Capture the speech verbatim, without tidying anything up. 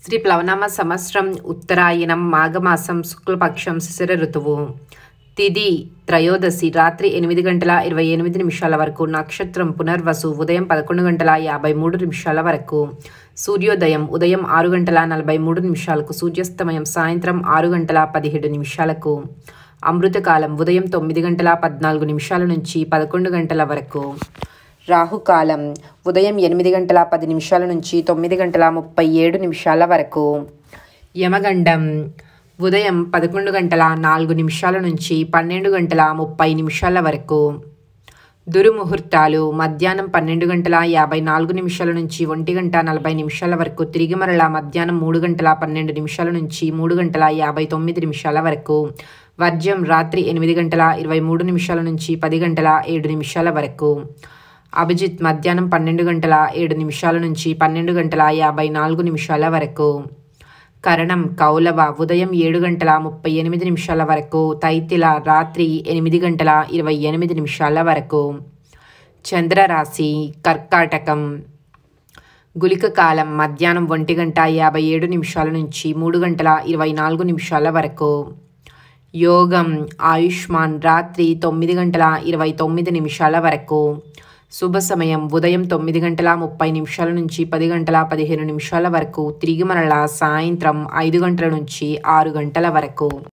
శ్రీ ప్లవనామ సంవత్సరం ఉత్తరాయణం మాఘమాసం శుక్లపక్షం శిశిర ఋతువు. తిథి త్రయోదశి రాత్రి ఎనిమిది గంటల ఇరవై ఎనిమిది నిమిషాల వరకు. నక్షత్రం పునర్వసు ఉదయం పదకొండు గంటల యాభై మూడు నిమిషాల వరకు. సూర్యోదయం ఉదయం ఆరు గంటల నలభై మూడు నిమిషాలకు. సూర్యాస్తమయం సాయంత్రం ఆరు గంటల పదిహేడు నిమిషాలకు. అమృతకాలం ఉదయం తొమ్మిది గంటల పద్నాలుగు నిమిషాల నుంచి పదకొండు గంటల వరకు. రాహుకాలం ఉదయం ఎనిమిది గంటల పది నిమిషాల నుంచి తొమ్మిది గంటల ముప్పై ఏడు నిమిషాల వరకు. యమగండం ఉదయం పదకొండు గంటల నాలుగు నిమిషాల నుంచి పన్నెండు గంటల ముప్పై నిమిషాల వరకు. దుర్ముహూర్తాలు మధ్యాహ్నం పన్నెండు గంటల యాభై నాలుగు నిమిషాల నుంచి ఒంటి గంట నలభై నిమిషాల వరకు. తిరిగి మరలా మధ్యాహ్నం మూడు గంటల పన్నెండు నిమిషాల నుంచి మూడు గంటల యాభై తొమ్మిది నిమిషాల వరకు. వర్జ్యం రాత్రి ఎనిమిది గంటల ఇరవై మూడు నిమిషాల నుంచి పది గంటల ఏడు నిమిషాల వరకు. అభిజిత్ మధ్యాహ్నం పన్నెండు గంటల ఏడు నిమిషాల నుంచి పన్నెండు గంటల యాభై నాలుగు నిమిషాల వరకు. కరణం కౌలవ ఉదయం ఏడు గంటల ముప్పై ఎనిమిది నిమిషాల వరకు. తైతిల రాత్రి ఎనిమిది గంటల ఇరవై ఎనిమిది నిమిషాల వరకు. చంద్రరాశి కర్కాటకం. గుళిక కాలం మధ్యాహ్నం ఒంటి గంట యాభై ఏడు నిమిషాల నుంచి మూడు గంటల ఇరవై నాలుగు నిమిషాల వరకు. యోగం ఆయుష్మాన్ రాత్రి తొమ్మిది గంటల ఇరవై తొమ్మిది నిమిషాల వరకు. శుభ సమయం ఉదయం తొమ్మిది గంటల ముప్పై నిమిషాల నుంచి పది గంటల పదిహేను నిమిషాల వరకు. తిరిగి మరలా సాయంత్రం ఐదు గంటల నుంచి ఆరు గంటల వరకు.